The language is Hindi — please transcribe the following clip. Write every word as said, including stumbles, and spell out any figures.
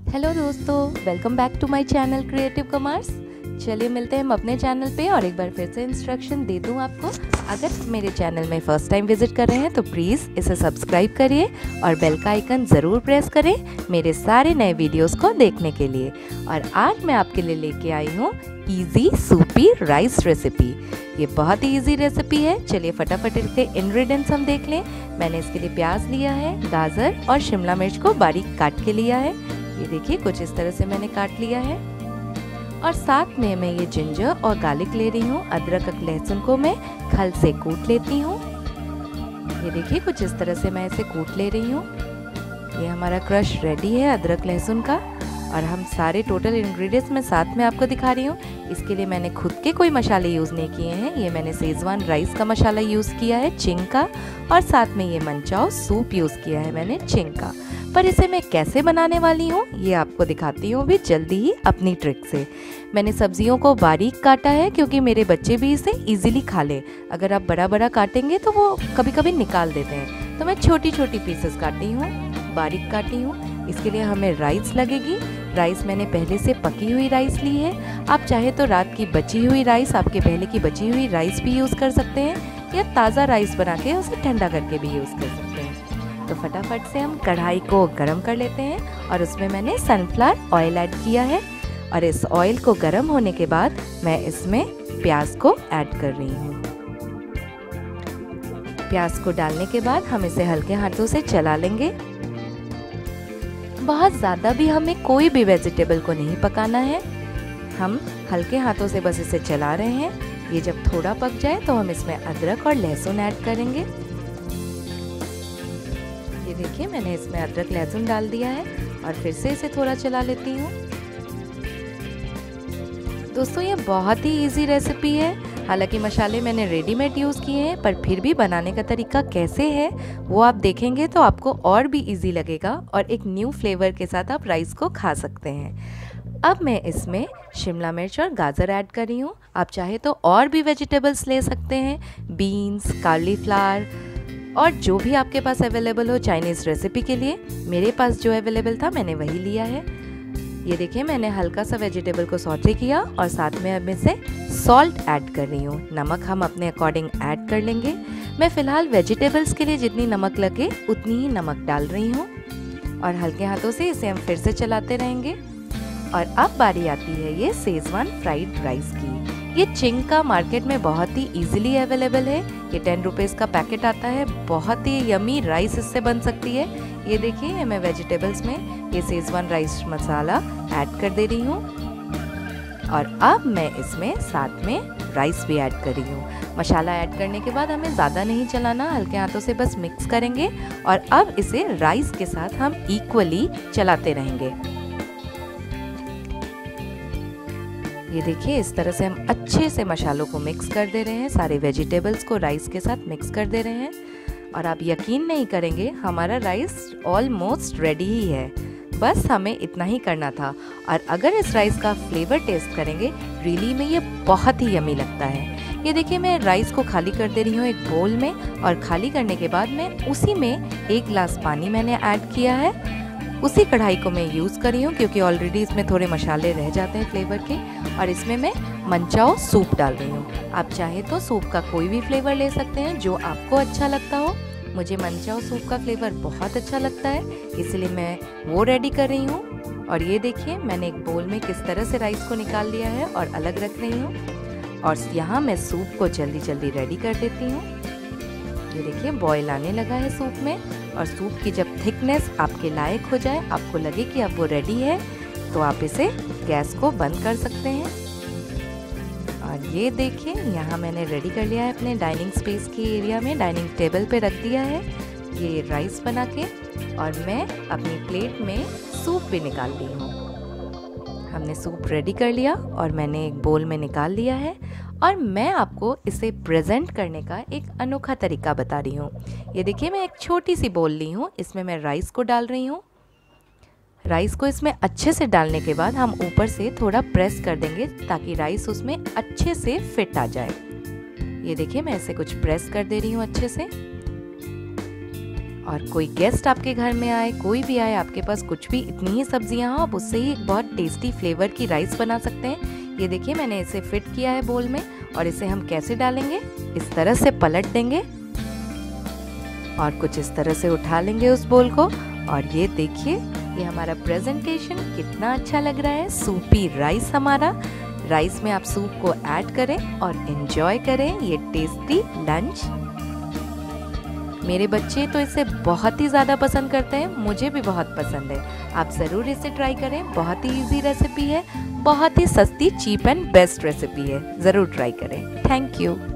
हेलो दोस्तों, welcome back to my channel creative commerce. चलिए मिलते हैं हम अपने चैनल पे और एक बार फिर से इंस्ट्रक्शन दे दूं आपको। अगर मेरे चैनल में फर्स्ट टाइम विजिट कर रहे हैं तो प्लीज़ इसे सब्सक्राइब करिए और बेल का आइकन ज़रूर प्रेस करें मेरे सारे नए वीडियोस को देखने के लिए। और आज मैं आपके लिए लेके आई हूँ इजी सूपी राइस रेसिपी। ये बहुत ही इजी रेसिपी है। चलिए फटाफट इसके इंग्रेडिएंट्स हम देख लें। मैंने इसके लिए प्याज लिया है, गाजर और शिमला मिर्च को बारीक काट के लिया है। ये देखिए कुछ इस तरह से मैंने काट लिया है। और साथ में मैं ये जिंजर और गार्लिक ले रही हूँ। अदरक और लहसुन को मैं खल से कूट लेती हूँ। ये देखिए कुछ इस तरह से मैं इसे कूट ले रही हूँ। ये हमारा क्रश रेडी है अदरक लहसुन का। और हम सारे टोटल इंग्रेडिएंट्स मैं साथ में आपको दिखा रही हूँ। इसके लिए मैंने खुद के कोई मसाले यूज़ नहीं किए हैं। ये मैंने शेजवान राइस का मसाला यूज़ किया है, चिंग का। और साथ में ये मनचाओ सूप यूज़ किया है मैंने, चिंग का। पर इसे मैं कैसे बनाने वाली हूँ ये आपको दिखाती हूँ भी जल्दी ही अपनी ट्रिक से। मैंने सब्जियों को बारीक काटा है क्योंकि मेरे बच्चे भी इसे इजीली खा ले। अगर आप बड़ा बड़ा काटेंगे तो वो कभी कभी निकाल देते हैं, तो मैं छोटी छोटी पीसेस काटी हूँ, बारीक काटी हूँ। इसके लिए हमें राइस लगेगी। राइस मैंने पहले से पकी हुई राइस ली है। आप चाहे तो रात की बची हुई राइस, आपके पहले की बची हुई राइस भी यूज़ कर सकते हैं, या ताज़ा राइस बना के उसे ठंडा करके भी यूज़ कर सकते हैं। तो फटाफट से हम कढ़ाई को गरम कर लेते हैं और उसमें मैंने सनफ्लावर ऑयल ऐड किया है। और इस ऑयल को गरम होने के बाद मैं इसमें प्याज को ऐड कर रही हूँ। प्याज को डालने के बाद हम इसे हल्के हाथों से चला लेंगे। बहुत ज़्यादा भी हमें कोई भी वेजिटेबल को नहीं पकाना है, हम हल्के हाथों से बस इसे चला रहे हैं। ये जब थोड़ा पक जाए तो हम इसमें अदरक और लहसुन ऐड करेंगे। ये देखिए मैंने इसमें अदरक लहसुन डाल दिया है और फिर से इसे थोड़ा चला लेती हूँ। दोस्तों ये बहुत ही इजी रेसिपी है। हालांकि मसाले मैंने रेडीमेड यूज़ किए हैं, पर फिर भी बनाने का तरीका कैसे है वो आप देखेंगे तो आपको और भी इजी लगेगा और एक न्यू फ्लेवर के साथ आप राइस को खा सकते हैं। अब मैं इसमें शिमला मिर्च और गाजर ऐड कर रही हूँ। आप चाहे तो और भी वेजिटेबल्स ले सकते हैं, बीन्स, कॉलीफ्लावर और जो भी आपके पास अवेलेबल हो चाइनीज़ रेसिपी के लिए। मेरे पास जो अवेलेबल था मैंने वही लिया है। ये देखिए मैंने हल्का सा वेजिटेबल को सॉटे किया और साथ में अब इसे सॉल्ट ऐड कर रही हूँ। नमक हम अपने अकॉर्डिंग ऐड कर लेंगे। मैं फ़िलहाल वेजिटेबल्स के लिए जितनी नमक लगे उतनी ही नमक डाल रही हूँ। और हल्के हाथों से इसे हम फिर से चलाते रहेंगे। और अब बारी आती है ये शेजवान फ्राइड राइस की। ये चिंग का मार्केट में बहुत ही इजीली अवेलेबल है। ये टेन रुपीज़ का पैकेट आता है। बहुत ही यमी राइस इससे बन सकती है। ये देखिए मैं वेजिटेबल्स में ये शेजवान राइस मसाला ऐड कर दे रही हूँ। और अब मैं इसमें साथ में राइस भी ऐड कर रही हूँ। मसाला ऐड करने के बाद हमें ज़्यादा नहीं चलाना, हल्के हाथों से बस मिक्स करेंगे। और अब इसे राइस के साथ हम इक्वली चलाते रहेंगे। ये देखिए इस तरह से हम अच्छे से मसालों को मिक्स कर दे रहे हैं। सारे वेजिटेबल्स को राइस के साथ मिक्स कर दे रहे हैं। और आप यकीन नहीं करेंगे हमारा राइस ऑलमोस्ट रेडी ही है। बस हमें इतना ही करना था। और अगर इस राइस का फ्लेवर टेस्ट करेंगे रियली में ये बहुत ही यमी लगता है। ये देखिए मैं राइस को खाली कर दे रही हूँ एक बोल में। और खाली करने के बाद मैं उसी में एक गिलास पानी मैंने ऐड किया है। उसी कढ़ाई को मैं यूज़ कर रही हूँ क्योंकि ऑलरेडी इसमें थोड़े मसाले रह जाते हैं फ्लेवर के। और इसमें मैं मनचाओ सूप डाल रही हूँ। आप चाहे तो सूप का कोई भी फ्लेवर ले सकते हैं जो आपको अच्छा लगता हो। मुझे मनचाओ सूप का फ्लेवर बहुत अच्छा लगता है, इसलिए मैं वो रेडी कर रही हूँ। और ये देखिए मैंने एक बोल में किस तरह से राइस को निकाल लिया है और अलग रख रही हूँ। और यहाँ मैं सूप को जल्दी जल्दी रेडी कर देती हूँ। ये देखिए बॉयल आने लगा है सूप में। और सूप की जब थिकनेस आपके लायक हो जाए, आपको लगे कि अब वो रेडी है, तो आप इसे गैस को बंद कर सकते हैं। और ये देखिए यहाँ मैंने रेडी कर लिया है अपने डाइनिंग स्पेस के एरिया में, डाइनिंग टेबल पे रख दिया है ये राइस बना के। और मैं अपनी प्लेट में सूप भी निकाल ली हूँ। हमने सूप रेडी कर लिया और मैंने एक बोल में निकाल लिया है। और मैं आपको इसे प्रेजेंट करने का एक अनोखा तरीका बता रही हूँ। ये देखिए मैं एक छोटी सी बोल ली हूँ, इसमें मैं राइस को डाल रही हूँ। राइस को इसमें अच्छे से डालने के बाद हम ऊपर से थोड़ा प्रेस कर देंगे ताकि राइस उसमें अच्छे से फिट आ जाए। ये देखिए मैं ऐसे कुछ प्रेस कर दे रही हूँ अच्छे से। और कोई गेस्ट आपके घर में आए, कोई भी आए, आपके पास कुछ भी इतनी ही सब्जियां हो, आप उससे ही एक बहुत टेस्टी फ्लेवर की राइस बना सकते हैं। ये देखिए मैंने इसे फिट किया है बोल में, और इसे हम कैसे डालेंगे, इस तरह से पलट देंगे और कुछ इस तरह से उठा लेंगे उस बोल को। और ये देखिए ये हमारा प्रेजेंटेशन कितना अच्छा लग रहा है। सूपी राइस हमारा, राइस में आप सूप को ऐड करें और एंजॉय करें ये टेस्टी लंच। मेरे बच्चे तो इसे बहुत ही ज़्यादा पसंद करते हैं, मुझे भी बहुत पसंद है। आप ज़रूर इसे ट्राई करें, बहुत ही इजी रेसिपी है, बहुत ही सस्ती, चीप एंड बेस्ट रेसिपी है, ज़रूर ट्राई करें। Thank you.